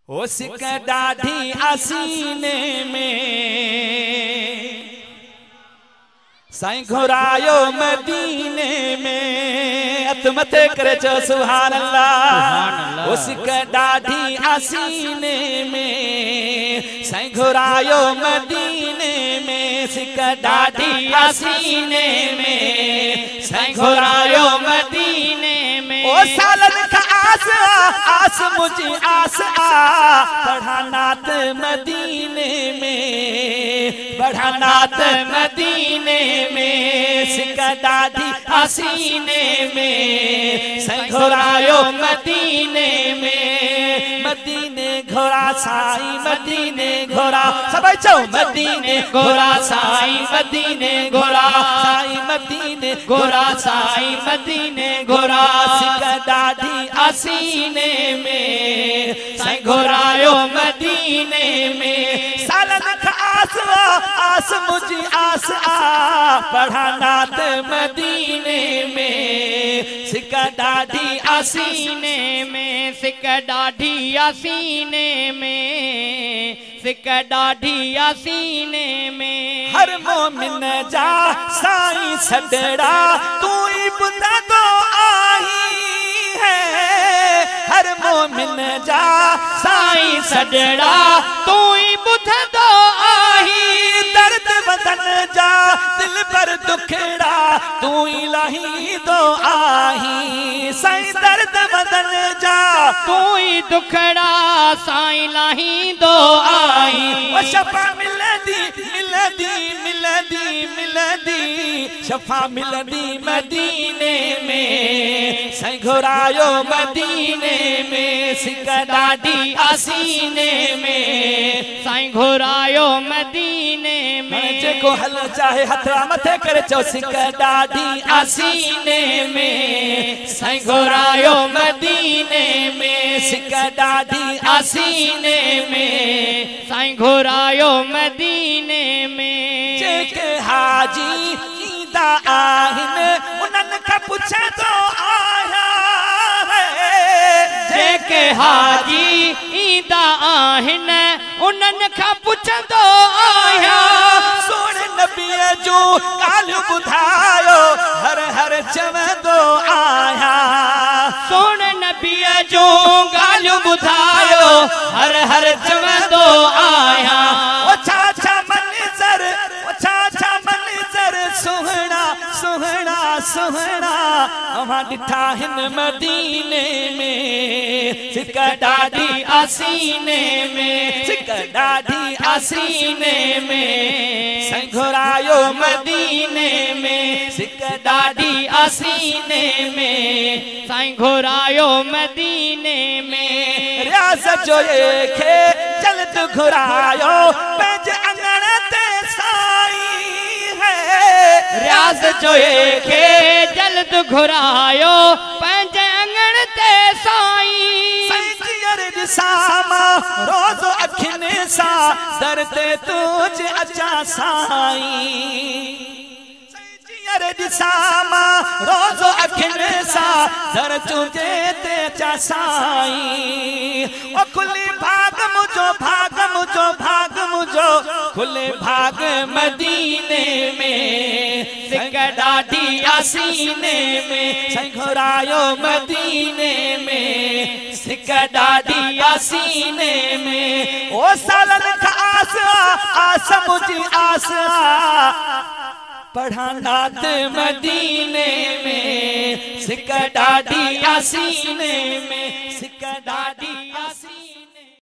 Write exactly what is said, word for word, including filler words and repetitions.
ओ सिक डाढ़ी आसीने में साईं घुरायो मदीने में अत मथे करे चो सुभान अल्लाह। ओ सिक डाढ़ी आसीने में साईं घुरायो मदीने में सिक डाढ़ी आसीने में साईं घुरायो मदीने में। ओ सालन का आस आस मुझे आस आ बढ़ानात मदीने में बढ़ानात मदीने में सिक डाढ़ी आसीने में साईं घुरायो मदीने में। मदीने घोड़ा साईं मदीने घोड़ा सब चो मदीने घोड़ा साईं मदीने घोड़ा साईं मदीने घोड़ा साईं मदीने घोड़ा सिक डाढ़ी आसीने में साईं घुरायो मदीने में। सालन का आस आस मुझी आस आ बढ़ानात मदीने में सिक डाढ़ी आसीने में सिक डाढ़ी आसीने में सिक डाढ़ी आसीने में। हर मोमिन जा साईं सडड़ा तू ही बुधा तो आई है। हर मोमिन जा साईं सडड़ा तू ही बुधा तो आई। दर्द बदन जा दिल पर दुखड़ा तू ही लाही तो आई। साईं दर्द बदन जा तू ही दुखड़ा साईं लाही तो आई। वो शफा मिलदी मिलदी मिलदी मिलदी शफा मिलदी मदीने में साईं घुरायो मदीने में सिक डाढ़ी आसीने में साईं घुरायो मदीने में। जेको हल चाहे हथड़ा मथे करे चो सिक डाढ़ी आसीने में साईं घुरायो मदीने में सिक डाढ़ी आसीने में साईं घुरायो मदीने में। जेके हाजी ईंदा आहिनि उन्हनि खां पुछे तो आया है। जेके हाजी ईंदा आहिनि उन्हनि खां पुछंदो आया। सोण नबीअ जो ॻाल्हियूं ॿुधायो हर हर चवंदो आया। सोण नबीअ जो ॻाल्हियूं ॿुधायो हर हर चवंदो आया। ओ छा छा मंज़र ओ छा छा मंज़र सुहिणा सुहिणा सुहिणा अवां ॾिठा हिन मदीने में सिक डाढ़ी आसीने में सिक डाढ़ी आसीने में साईं घुरायो मदीने में सिक डाढ़ी आसीने में साईं घुरायो मदीने में। रियाज़ जो खे जल्द घुरायो पंहिंजे अंगण ते साईं है। रियाज़ जो खे जल्द घुरायो पंहिंजे अंगण ते साईं। संजीर सामा रोज़ अखियुनि सां दर ते तुझ अचा साईं। संजीर सामा रोज़ अखियुनि सां दर तुझे ते अचा साईं। ओ खुली भाग मुझो भाग मुझो भाग मुझो खुले भाग मदीने में सिक डाढ़ी आसीने में साईं घुरायो मदीने में सिक डाढ़ी आसीने में। ओ सालन का आस आस मुझी आस बढ़ानात मदीने में सिक डाढ़ी आसीने में।